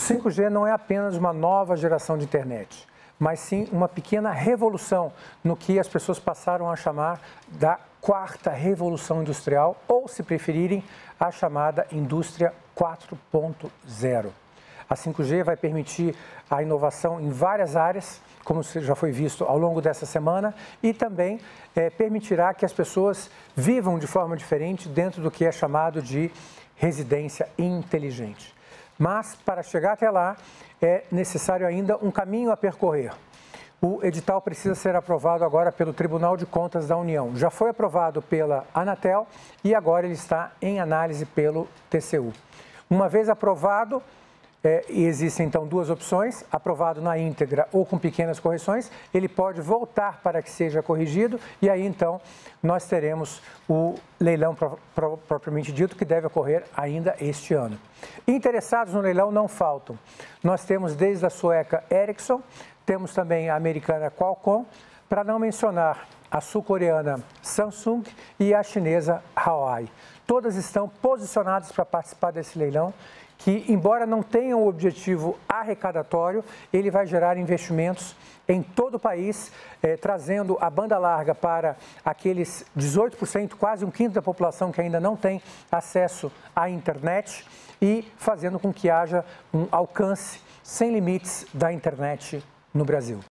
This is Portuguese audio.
5G não é apenas uma nova geração de internet, mas sim uma pequena revolução no que as pessoas passaram a chamar da quarta revolução industrial, ou, se preferirem, a chamada indústria 4.0. A 5G vai permitir a inovação em várias áreas, como já foi visto ao longo dessa semana, e também permitirá que as pessoas vivam de forma diferente dentro do que é chamado de residência inteligente. Mas, para chegar até lá, é necessário ainda um caminho a percorrer. O edital precisa ser aprovado agora pelo Tribunal de Contas da União. Já foi aprovado pela Anatel e agora ele está em análise pelo TCU. Uma vez aprovado, existem então duas opções: aprovado na íntegra ou com pequenas correções, ele pode voltar para que seja corrigido e aí então nós teremos o leilão propriamente dito, que deve ocorrer ainda este ano. Interessados no leilão não faltam. Nós temos desde a sueca Ericsson, temos também a americana Qualcomm, para não mencionar a sul-coreana Samsung e a chinesa Huawei. Todas estão posicionadas para participar desse leilão, que, embora não tenha um objetivo arrecadatório, ele vai gerar investimentos em todo o país, trazendo a banda larga para aqueles 18%, quase um quinto da população que ainda não tem acesso à internet, e fazendo com que haja um alcance sem limites da internet no Brasil.